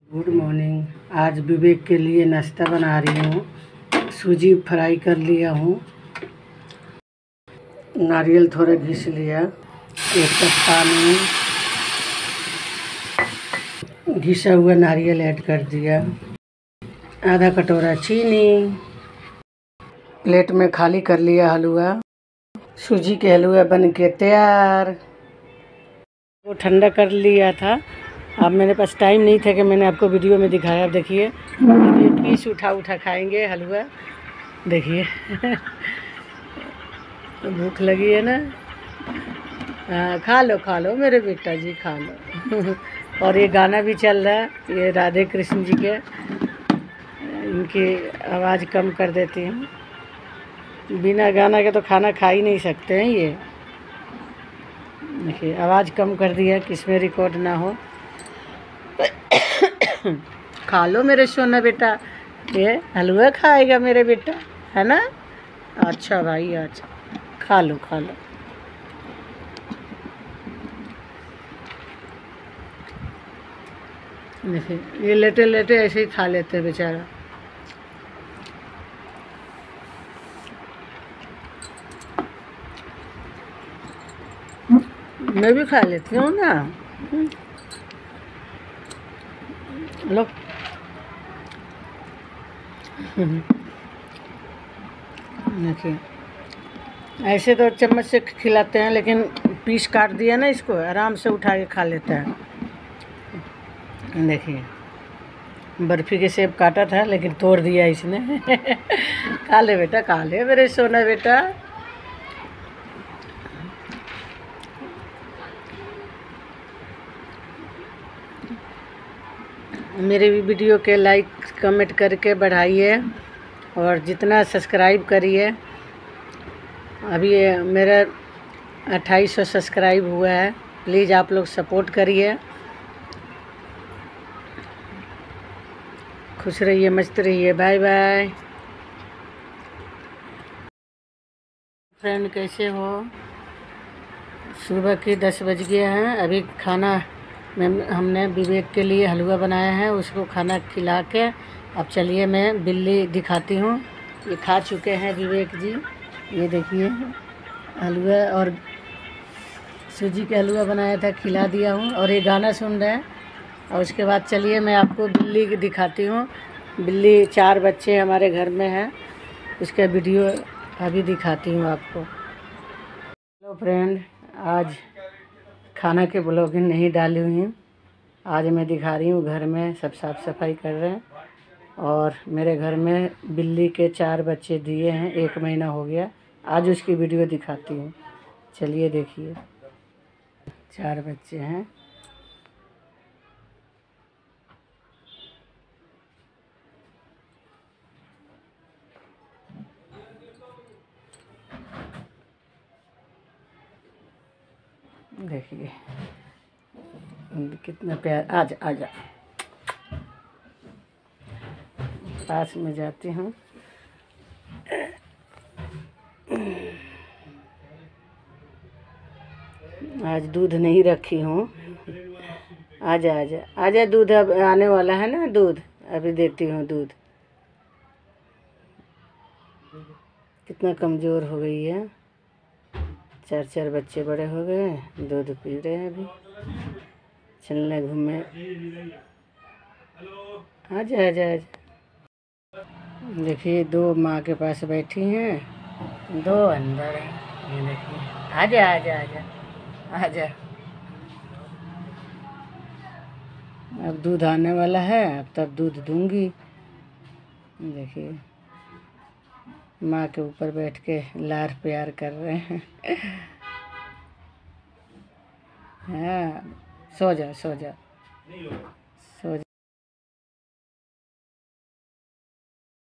Good morning. आज विवेक के लिए नाश्ता बना रही हूँ। सूजी फ्राई कर लिया हूँ, नारियल थोड़ा घिस लिया, एक कप पानी, घिसा हुआ नारियल ऐड कर दिया, आधा कटोरा चीनी। प्लेट में खाली कर लिया हलवा। सूजी के हलवा बन के तैयार। वो ठंडा कर लिया था। अब मेरे पास टाइम नहीं था कि मैंने आपको वीडियो में दिखाया। अब देखिए, ये पीस उठा खाएंगे हलवा। देखिए भूख लगी है ना? हाँ, खा लो मेरे बेटा जी, खा लो। और ये गाना भी चल रहा है, ये राधे कृष्ण जी के। इनकी आवाज़ कम कर देती हूँ। बिना गाना के तो खाना खा ही नहीं सकते हैं ये। देखिए, आवाज़ कम कर दिया कि इसमें रिकॉर्ड ना हो। खा लो मेरे सोना बेटा, ये हलवा खाएगा मेरे बेटा, है ना? अच्छा भाई, अच्छा, खा लो खा लो। देखिए, ये लेटे लेटे ऐसे ही खा लेते हैं बेचारा। मैं भी खा लेती हूँ ना। लो। देखिए, ऐसे तो चम्मच से खिलाते हैं, लेकिन पीस काट दिया ना, इसको आराम से उठा के खा लेता है। देखिए, बर्फ़ी के सेब काटा था लेकिन तोड़ दिया इसने। खा ले बेटा, खा ले मेरे सोना बेटा। मेरे वीडियो के लाइक कमेंट करके बढ़ाइए, और जितना सब्सक्राइब करिए। अभी मेरा 2800 सब्सक्राइब हुआ है। प्लीज़ आप लोग सपोर्ट करिए। खुश रहिए, मस्त रहिए। Bye bye. फ्रेंड, कैसे हो? सुबह के 10 बज गए हैं। अभी खाना हमने विवेक के लिए हलवा बनाया है, उसको खाना खिला के अब चलिए मैं बिल्ली दिखाती हूँ। ये खा चुके हैं विवेक जी। ये देखिए, हलवा और सूजी का हलवा बनाया था, खिला दिया हूँ, और ये गाना सुन रहे हैं। और उसके बाद चलिए मैं आपको बिल्ली दिखाती हूँ। बिल्ली 4 बच्चे हमारे घर में हैं, उसका वीडियो अभी दिखाती हूँ आपको। हेलो फ्रेंड, आज खाना के ब्लॉगिंग नहीं डाली हुई हूँ। आज मैं दिखा रही हूँ, घर में सब साफ़ सफाई कर रहे हैं। और मेरे घर में बिल्ली के 4 बच्चे दिए हैं, 1 महीना हो गया। आज उसकी वीडियो दिखाती हूँ, चलिए देखिए। 4 बच्चे हैं। देखिए कितना प्यार। आजा आजा, पास में जाती हूँ। आज दूध नहीं रखी हूँ। आजा आजा आजा, दूध अब आने वाला है ना, दूध अभी देती हूँ। दूध कितना कमज़ोर हो गई है। 4 बच्चे बड़े हो गए, दूध पी रहे हैं अभी, चलने घूमने। आजा आजा आजा। देखिए, 2 माँ के पास बैठी हैं, 2 अंदर हैं। ये देखिए, आजा आजा आजा आजा। अब दूध आने वाला है, अब तब दूध दूंगी। देखिए, माँ के ऊपर बैठ के लाड प्यार कर रहे हैं। हाँ, सो जा सो जा।